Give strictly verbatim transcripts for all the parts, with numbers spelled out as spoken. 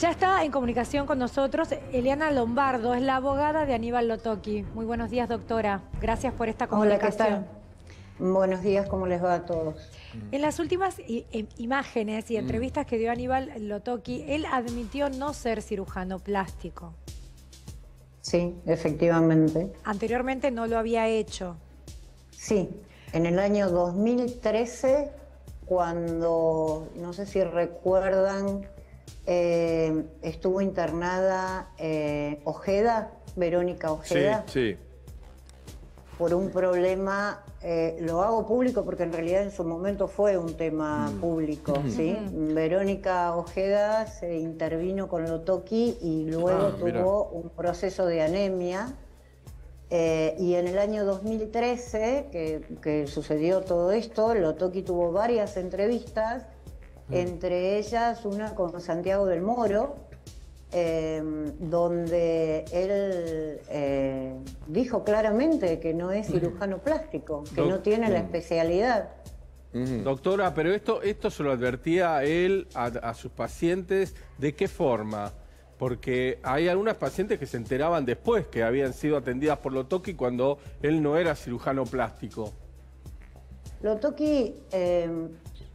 Ya está en comunicación con nosotros Eliana Lombardo, es la abogada de Aníbal Lotoki. Muy buenos días, doctora. Gracias por esta comunicación. Hola, ¿qué tal? Buenos días, ¿cómo les va a todos? En las últimas imágenes y entrevistas que dio Aníbal Lotoki, él admitió no ser cirujano plástico. Sí, efectivamente. Anteriormente no lo había hecho. Sí, en el año dos mil trece, cuando, no sé si recuerdan, eh, estuvo internada eh, Ojeda, Verónica Ojeda. Sí, sí. Por un problema, eh, lo hago público porque en realidad en su momento fue un tema mm. público, ¿sí? Mm. Verónica Ojeda se intervino con Lotoki y luego ah, tuvo mira. un proceso de anemia. Eh, y en el año dos mil trece, que, que sucedió todo esto, Lotoki tuvo varias entrevistas, mm. entre ellas una con Santiago del Moro, Eh, donde él eh, dijo claramente que no es cirujano plástico, que no tiene la especialidad. Doctora, pero esto, esto se lo advertía a él, a, a sus pacientes, ¿de qué forma? Porque hay algunas pacientes que se enteraban después que habían sido atendidas por Lotoki cuando él no era cirujano plástico. Lotoki... Eh,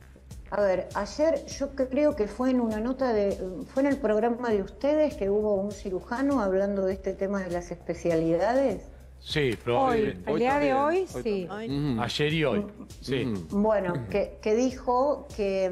A ver, ayer yo creo que fue en una nota de... Fue en el programa de ustedes que hubo un cirujano hablando de este tema de las especialidades. Sí, pero... Hoy, eh, el hoy día también, de hoy, hoy sí. Uh-huh. Ayer y hoy, sí. Uh-huh. Bueno, que, que dijo que,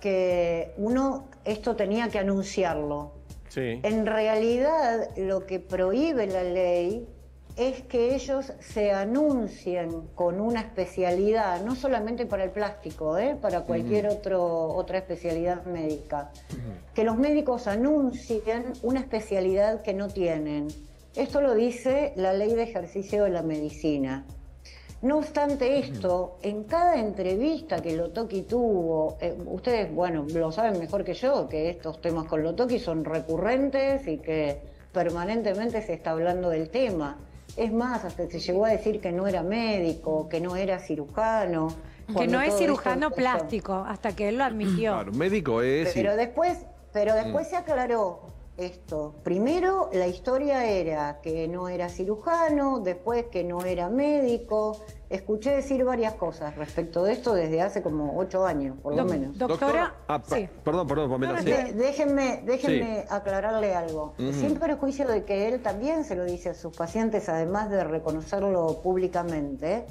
que uno esto tenía que anunciarlo. Sí. En realidad, lo que prohíbe la ley es que ellos se anuncien con una especialidad, no solamente para el plástico, ¿eh? para cualquier uh-huh. otro, otra especialidad médica, uh-huh. que los médicos anuncien una especialidad que no tienen. Esto lo dice la Ley de Ejercicio de la Medicina. No obstante esto, uh-huh. en cada entrevista que Lotoki tuvo, eh, ustedes, bueno, lo saben mejor que yo, que estos temas con Lotoki son recurrentes y que permanentemente se está hablando del tema. Es más, hasta se llegó a decir que no era médico, que no era cirujano. Que no es cirujano plástico, hasta que él lo admitió. Claro, médico es... Pero después, pero después mm. se aclaró esto. Primero, la historia era que no era cirujano, después que no era médico. Escuché decir varias cosas respecto de esto desde hace como ocho años, por Do lo menos. Doctora, ah, sí. Perdón, perdón, Pamela. De, déjenme déjenme sí. aclararle algo. Uh-huh. Sin perjuicio de que él también se lo dice a sus pacientes, además de reconocerlo públicamente,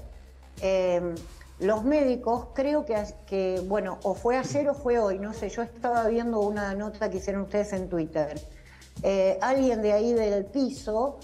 eh, los médicos creo que, que, bueno, o fue ayer o fue hoy, no sé, yo estaba viendo una nota que hicieron ustedes en Twitter. Eh, alguien de ahí del piso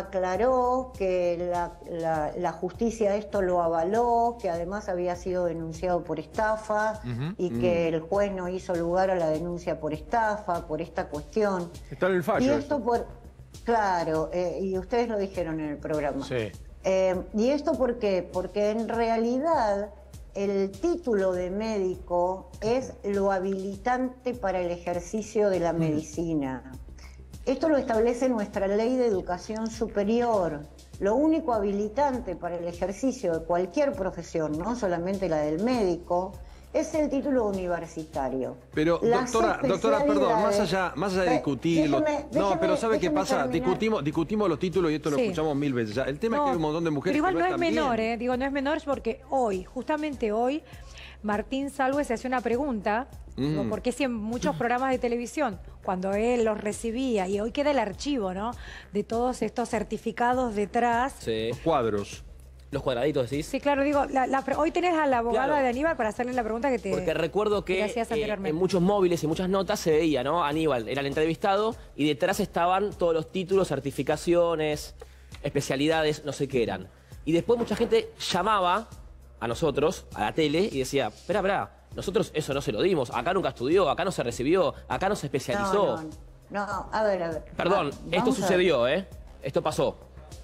aclaró que la, la, la justicia esto lo avaló, que además había sido denunciado por estafa uh-huh. y uh-huh. que el juez no hizo lugar a la denuncia por estafa, por esta cuestión. Está en el fallo. Y esto por, claro, eh, y ustedes lo dijeron en el programa. Sí. Eh, ¿Y esto por qué? Porque en realidad el título de médico es lo habilitante para el ejercicio de la uh-huh. medicina. Esto lo establece nuestra Ley de Educación Superior. Lo único habilitante para el ejercicio de cualquier profesión, no solamente la del médico, es el título universitario. Pero, doctora, doctora, perdón, más allá, más allá de discutirlo... Déjeme, déjeme, no, pero ¿sabe qué pasa? Terminar. Discutimos, discutimos los títulos y esto lo sí. escuchamos mil veces. Ya. El tema no, es que hay un montón de mujeres pero igual que no, no es menor, bien. ¿eh? Digo, no es menor porque hoy, justamente hoy, Martín Salwe se hace una pregunta, mm. digo, porque si en muchos programas de televisión, cuando él los recibía, y hoy queda el archivo, ¿no?, de todos estos certificados detrás. Sí. Los cuadros. Los cuadraditos, ¿decís? Sí, claro, digo, la, la, hoy tenés a la abogada claro. de Aníbal para hacerle la pregunta que te Porque recuerdo que, que hacías eh, anteriormente. en muchos móviles y muchas notas se veía, ¿no? Aníbal era el entrevistado y detrás estaban todos los títulos, certificaciones, especialidades, no sé qué eran. Y después mucha gente llamaba a nosotros, a la tele, y decía, espera, espera, nosotros eso no se lo dimos, acá nunca estudió, acá no se recibió, acá no se especializó. No, no, no, a ver, a ver. Perdón, Va, esto sucedió, ¿eh? Esto pasó.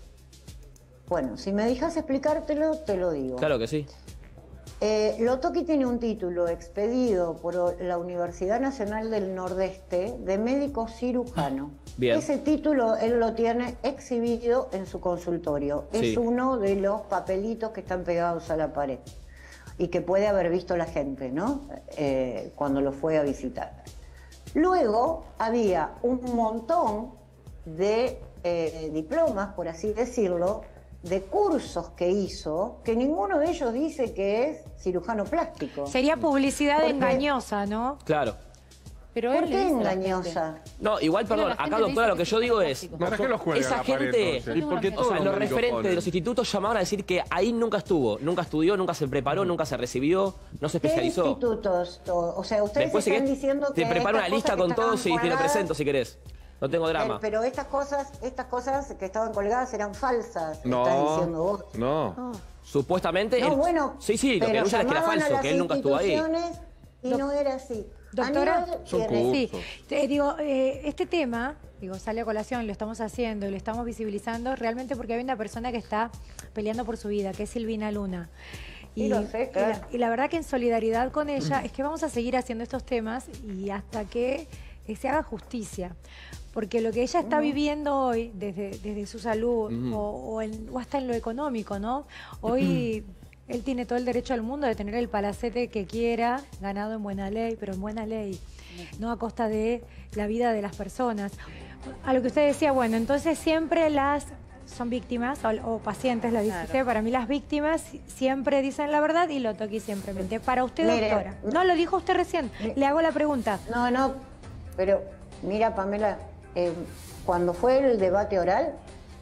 Bueno, si me dejas explicártelo, te lo digo. Claro que sí. Eh, Lotoki tiene un título expedido por la Universidad Nacional del Nordeste de médico cirujano. Bien. Ese título él lo tiene exhibido en su consultorio. Sí. Es uno de los papelitos que están pegados a la pared y que puede haber visto la gente, ¿no? Eh, cuando lo fue a visitar. Luego había un montón de eh, diplomas, por así decirlo, de cursos que hizo, que ninguno de ellos dice que es cirujano plástico. Sería publicidad Porque- engañosa, ¿no? Claro. Pero ¿Por él le qué dice a la engañosa? No, igual, Pero perdón, la gente acá, le doctora, lo dice que yo que digo es es... plástico. ¿Para qué los cuelga Esa la pared, gente, entonces? ¿Y por qué o todos sea, los los médicos referentes ponen? de los institutos llamaban a decir que ahí nunca estuvo, nunca estudió, nunca se preparó, nunca se recibió, no se ¿Qué especializó. institutos? O o sea, ustedes Después, si están querés, diciendo que te preparo estas una lista cosas que con estaban todos y te lo colgadas- presento si querés. No tengo Eh, drama. Pero estas cosas, estas cosas que estaban colgadas eran falsas, estás No, diciendo vos. no. Supuestamente... No, él- bueno, Sí, sí, lo que pero anuncian es que era llamaban a falso, las que él nunca estuvo ahí. instituciones Y Doc- no era así. Doctora, Aníbal Son tiene- cursos. Sí, te digo, eh, este tema, digo, sale a colación, lo estamos haciendo y lo estamos visibilizando realmente porque hay una persona que está peleando por su vida, que es Silvina Luna. Sí, lo sé, y claro. la- y la verdad que en solidaridad con ella es que vamos a seguir haciendo estos temas y hasta que eh, se haga justicia. Porque lo que ella está viviendo hoy, desde, desde su salud Ujú. o, o en- o hasta en lo económico, ¿no? Hoy él tiene todo el derecho del mundo de tener el palacete que quiera, ganado en buena ley, pero en buena ley, no a costa de la vida de las personas. A lo que usted decía, bueno, entonces siempre las son víctimas o, o pacientes, la dice Claro. usted, para mí las víctimas siempre dicen la verdad y lo toqui siempre miente. Para usted, Mire, doctora. No, lo dijo usted recién. Le hago la pregunta. No, no, pero mira, Pamela, eh, cuando fue el debate oral,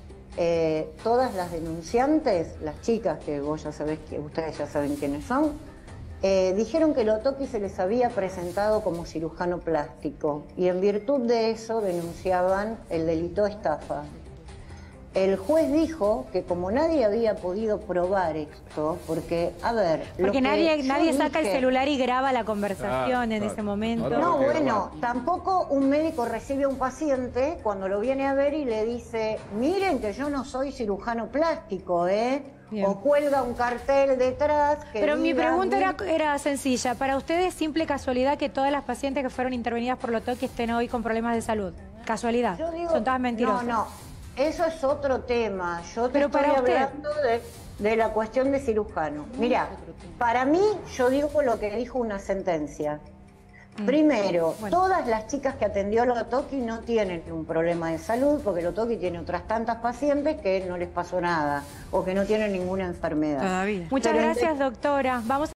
eh, todas las denunciantes, las chicas que vos ya sabés, que ustedes ya saben quiénes son, eh, dijeron que Lotoki se les había presentado como cirujano plástico y en virtud de eso denunciaban el delito de estafa. El juez dijo que como nadie había podido probar esto, porque, a ver... lo Porque que nadie, yo nadie saca el dije- celular y graba la conversación Claro, en claro. ese momento. Ahora No, Porque bueno, grabar. tampoco un médico recibe a un paciente cuando lo viene a ver y le dice, miren que yo no soy cirujano plástico, ¿eh? Bien. O cuelga un cartel detrás que Pero mi diga, pregunta era, "Miren". era sencilla. ¿Para ustedes es simple casualidad que todas las pacientes que fueron intervenidas por Lotoki estén hoy con problemas de salud? ¿Casualidad? Yo digo, Son todas mentirosas. No, no, eso es otro tema. Yo te Pero estoy para usted- hablando de, de la cuestión de cirujano. Mira, para mí, yo digo lo que dijo una sentencia. Mm. Primero, Bueno. todas las chicas que atendió Lotoki no tienen un problema de salud, porque Lotoki tiene otras tantas pacientes que no les pasó nada o que no tienen ninguna enfermedad. Todavía. Muchas Pero gracias, entre- doctora. Vamos